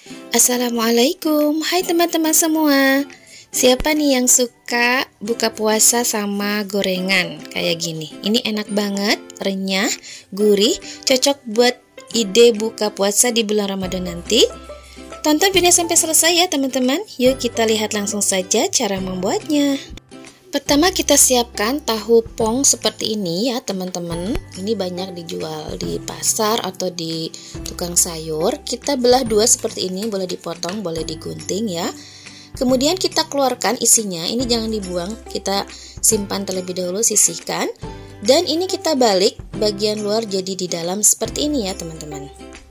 Assalamualaikum, hai teman-teman semua. Siapa nih yang suka buka puasa sama gorengan kayak gini? Ini enak banget, renyah, gurih, cocok buat ide buka puasa di bulan Ramadan nanti. Tonton video sampai selesai ya teman-teman. Yuk kita lihat langsung saja cara membuatnya. Pertama kita siapkan tahu pong seperti ini ya teman-teman. Ini banyak dijual di pasar atau di tukang sayur. Kita belah dua seperti ini, boleh dipotong, boleh digunting ya. Kemudian kita keluarkan isinya, ini jangan dibuang, kita simpan terlebih dahulu, sisihkan. Dan ini kita balik, bagian luar jadi di dalam seperti ini ya teman-teman.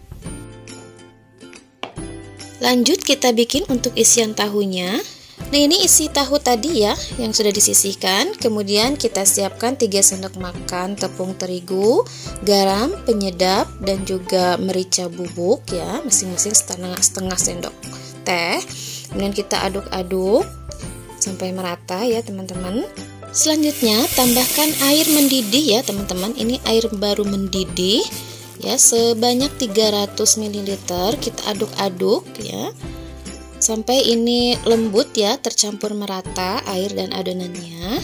Lanjut kita bikin untuk isian tahunya. Nah ini isi tahu tadi ya yang sudah disisihkan. Kemudian kita siapkan 3 sendok makan tepung terigu, garam, penyedap, dan juga merica bubuk ya, masing-masing setengah sendok teh. Kemudian kita aduk-aduk sampai merata ya teman-teman. Selanjutnya tambahkan air mendidih ya teman-teman. Ini air baru mendidih ya, sebanyak 300 ml. Kita aduk-aduk ya sampai ini lembut ya, tercampur merata air dan adonannya.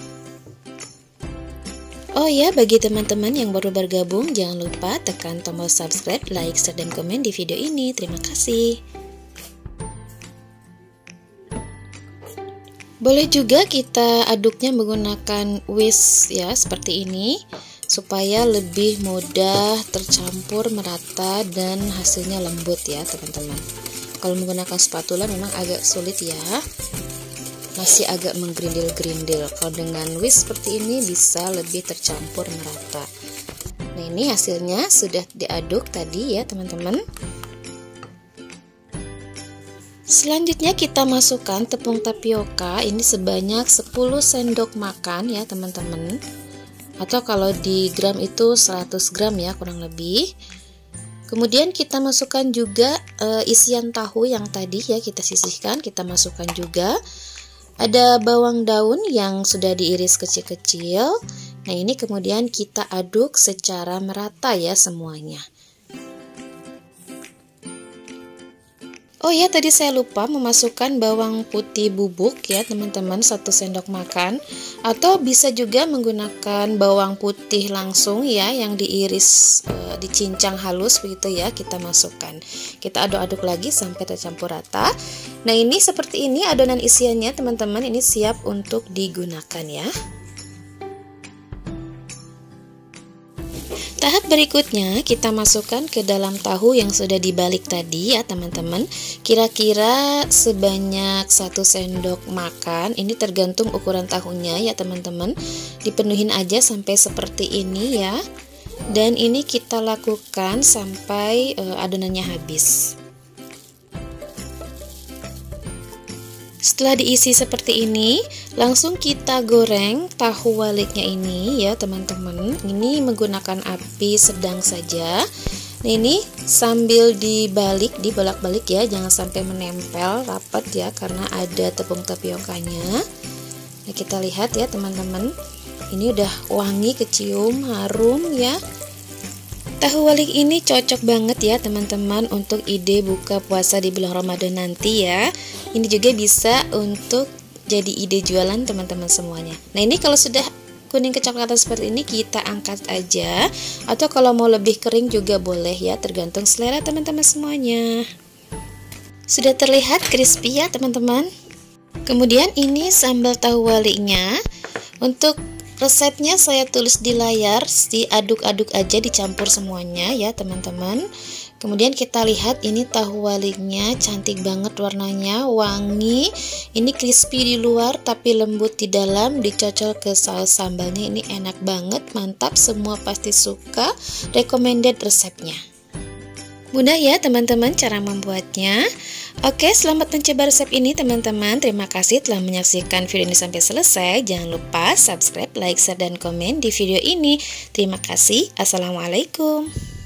Oh ya, bagi teman-teman yang baru bergabung, jangan lupa tekan tombol subscribe, like, share, dan komen di video ini. Terima kasih. Boleh juga kita aduknya menggunakan whisk ya, seperti ini, supaya lebih mudah tercampur merata dan hasilnya lembut ya teman-teman. Kalau menggunakan spatula memang agak sulit ya, masih agak menggerindil-gerindil. Kalau dengan whisk seperti ini bisa lebih tercampur merata. Nah ini hasilnya sudah diaduk tadi ya teman-teman. Selanjutnya kita masukkan tepung tapioka, ini sebanyak 10 sendok makan ya teman-teman. Atau kalau di gram itu 100 gram ya kurang lebih. Kemudian kita masukkan juga isian tahu yang tadi ya kita sisihkan, kita masukkan juga. Ada bawang daun yang sudah diiris kecil-kecil. Nah ini kemudian kita aduk secara merata ya semuanya. Oh ya, tadi saya lupa memasukkan bawang putih bubuk ya teman-teman, 1 sendok makan. Atau bisa juga menggunakan bawang putih langsung ya, yang diiris, dicincang halus begitu ya, kita masukkan. Kita aduk-aduk lagi sampai tercampur rata. Nah ini seperti ini adonan isiannya teman-teman, ini siap untuk digunakan ya. Tahap berikutnya kita masukkan ke dalam tahu yang sudah dibalik tadi ya teman-teman. Kira-kira sebanyak 1 sendok makan. Ini tergantung ukuran tahunya ya teman-teman. Dipenuhin aja sampai seperti ini ya. Dan ini kita lakukan sampai adonannya habis. Setelah diisi seperti ini, langsung kita goreng tahu waliknya ini ya teman-teman. Ini menggunakan api sedang saja. Nah ini sambil dibolak-balik ya, jangan sampai menempel rapat ya, karena ada tepung tapiokanya. Nah kita lihat ya teman-teman, ini udah wangi, kecium, harum ya. Tahu walik ini cocok banget ya teman-teman untuk ide buka puasa di bulan Ramadan nanti ya. Ini juga bisa untuk jadi ide jualan teman-teman semuanya. Nah ini kalau sudah kuning kecoklatan seperti ini kita angkat aja. Atau kalau mau lebih kering juga boleh ya, tergantung selera teman-teman semuanya. Sudah terlihat crispy ya teman-teman. Kemudian ini sambal tahu waliknya. Untuk resepnya saya tulis di layar, diaduk-aduk aja, dicampur semuanya ya teman-teman. Kemudian kita lihat ini tahu waliknya cantik banget warnanya, wangi. Ini crispy di luar tapi lembut di dalam, dicocol ke saus sambalnya. Ini enak banget, mantap, semua pasti suka. Recommended resepnya. Mudah ya teman-teman cara membuatnya. Oke, selamat mencoba resep ini teman-teman. Terima kasih telah menyaksikan video ini sampai selesai. Jangan lupa subscribe, like, share, dan komen di video ini. Terima kasih. Assalamualaikum.